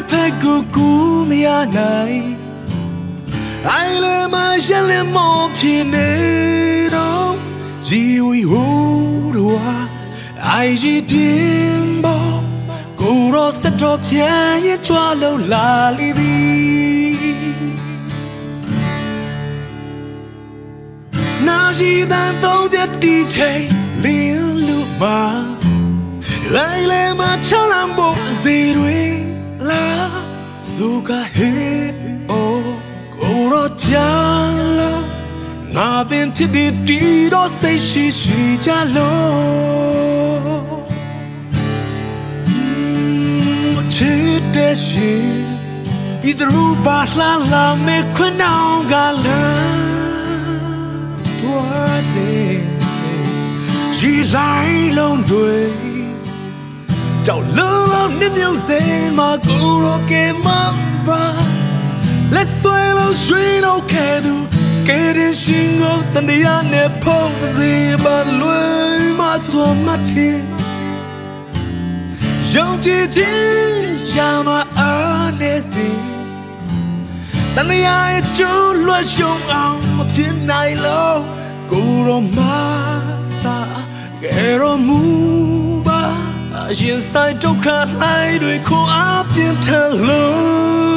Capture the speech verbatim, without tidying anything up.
ဖက်ကိုကူမရနိုင်အိုင်လေမရှင်းလင်းမောဖြစ်နေတော့ရီဝီဟိုးတော့အိုင်ရီပြင်းပေါ်ကိုရောစတော့ပြန်ရင်ကြွားလို့လာလီသည်နာရှိတဲ့သုံးချက်တီးချိန်လင်းလူမှာလိုက်လေမချောင်းလမ်းပေါ်စီတွေလာစုကဟေးအိုကိုရောချမ်းလို့ငါပင်ဖြစ်ဒီတီတော့စိတ်ရှိရှိကြလို့ချစ်တဲ့ရှင်ဤသူဘာလှလာမေခွန်းအောင်ကလည်းတွားစေရီလိုက်လုံးတွေကြောက်လုံးလုံးနှမြုပ်စေမှာကိုရောကဲမပါလက်ဆွဲလို့ရွှေတော့ခဲသူကဲရင်ရှင်ကိုတန်တရားနဲ့ဖုံးစေပါလွယ်မဆိုမှချင်ယုံကြည်ခြင်းရှာမအားနေစေတန်တရားရဲ့ကျိုးလွှတ်ရှုံအောင်မဖြစ်နိုင်လို့ကိုရောမစားကဲရောမူပါရင်ဆိုင်ဒုက္ခလိုက်တွေခွန်အားပြင်းထန်လို့